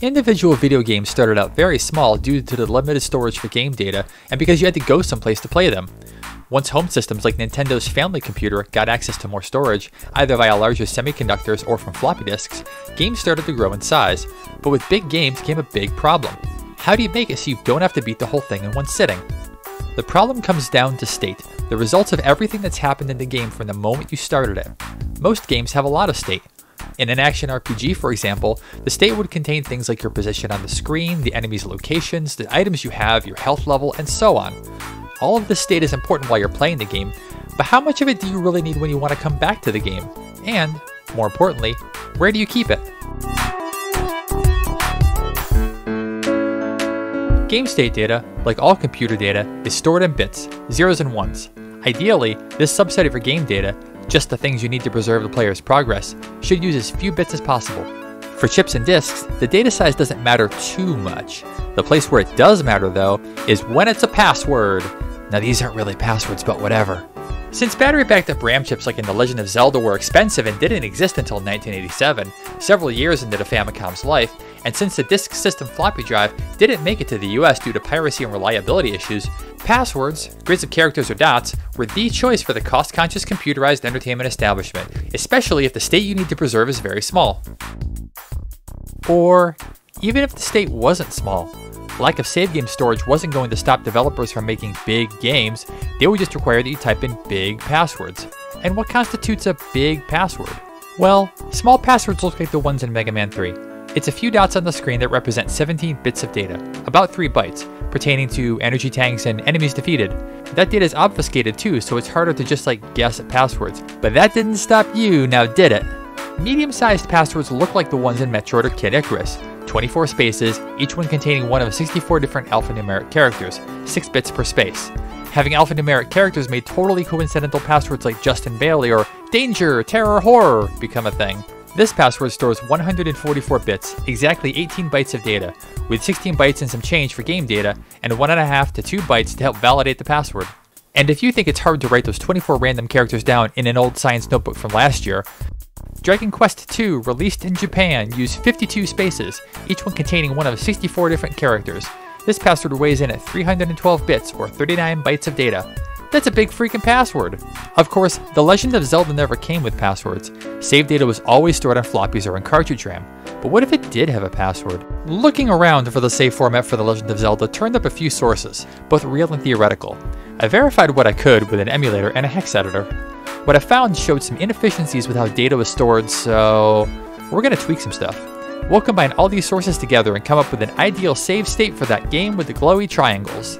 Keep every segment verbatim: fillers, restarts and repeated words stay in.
Individual video games started out very small due to the limited storage for game data and because you had to go someplace to play them. Once home systems like Nintendo's Family Computer got access to more storage, either via larger semiconductors or from floppy disks, games started to grow in size. But with big games came a big problem. How do you make it so you don't have to beat the whole thing in one sitting? The problem comes down to state, the results of everything that's happened in the game from the moment you started it. Most games have a lot of state. In an action R P G, for example, the state would contain things like your position on the screen, the enemy's locations, the items you have, your health level, and so on. All of this state is important while you're playing the game, but how much of it do you really need when you want to come back to the game? And, more importantly, where do you keep it? Game state data, like all computer data, is stored in bits, zeros and ones. Ideally, this subset of your game data, just the things you need to preserve the player's progress, should use as few bits as possible. For chips and disks, the data size doesn't matter too much. The place where it does matter, though, is when it's a password. Now these aren't really passwords, but whatever. Since battery-backed-up RAM chips like in The Legend of Zelda were expensive and didn't exist until nineteen eighty-seven, several years into the Famicom's life, and since the disk system floppy drive didn't make it to the U S due to piracy and reliability issues, passwords, grids of characters or dots, were the choice for the cost-conscious computerized entertainment establishment, especially if the state you need to preserve is very small. Or even if the state wasn't small. Lack of save game storage wasn't going to stop developers from making big games, they would just require that you type in big passwords. And what constitutes a big password? Well, small passwords look like the ones in Mega Man three. It's a few dots on the screen that represent seventeen bits of data, about three bytes, pertaining to energy tanks and enemies defeated. That data is obfuscated too, so it's harder to just like guess at passwords. But that didn't stop you, now did it? Medium-sized passwords look like the ones in Metroid or Kid Icarus. twenty-four spaces, each one containing one of sixty-four different alphanumeric characters, six bits per space. Having alphanumeric characters made totally coincidental passwords like Justin Bailey or Danger, Terror, Horror become a thing. This password stores one hundred forty-four bits, exactly eighteen bytes of data, with sixteen bytes and some change for game data, and one point five to two bytes to help validate the password. And if you think it's hard to write those twenty-four random characters down in an old science notebook from last year, Dragon Quest two, released in Japan, used fifty-two spaces, each one containing one of sixty-four different characters. This password weighs in at three hundred twelve bits, or thirty-nine bytes of data. That's a big freaking password! Of course, The Legend of Zelda never came with passwords. Save data was always stored on floppies or in cartridge RAM. But what if it did have a password? Looking around for the save format for The Legend of Zelda turned up a few sources, both real and theoretical. I verified what I could with an emulator and a hex editor. What I found showed some inefficiencies with how data was stored, so we're going to tweak some stuff. We'll combine all these sources together and come up with an ideal save state for that game with the glowy triangles.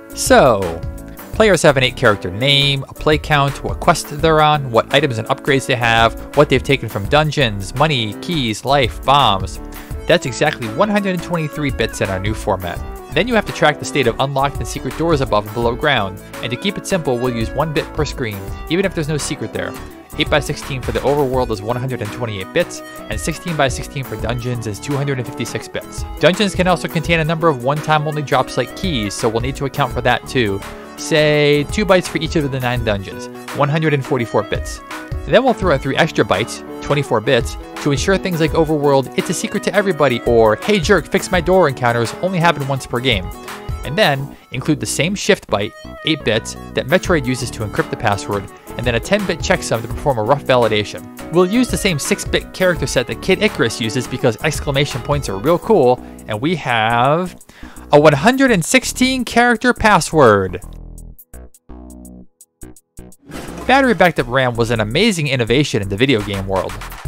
So, players have an eight character name, a play count, what quest they're on, what items and upgrades they have, what they've taken from dungeons, money, keys, life, bombs. That's exactly one hundred twenty-three bits in our new format. Then you have to track the state of unlocked and secret doors above and below ground, and to keep it simple, we'll use one bit per screen, even if there's no secret there. eight by sixteen for the overworld is one hundred twenty-eight bits, and sixteen by sixteen for dungeons is two hundred fifty-six bits. Dungeons can also contain a number of one-time only drops like keys, so we'll need to account for that too. Say, two bytes for each of the nine dungeons, one hundred forty-four bits. Then we'll throw in three extra bytes, twenty-four bits, to ensure things like Overworld, It's a Secret to Everybody, or Hey Jerk, Fix My Door encounters only happen once per game. And then, include the same shift byte, eight bits, that Metroid uses to encrypt the password, and then a ten bit checksum to perform a rough validation. We'll use the same six bit character set that Kid Icarus uses because exclamation points are real cool, and we have a one hundred sixteen character password. Battery backed up RAM was an amazing innovation in the video game world.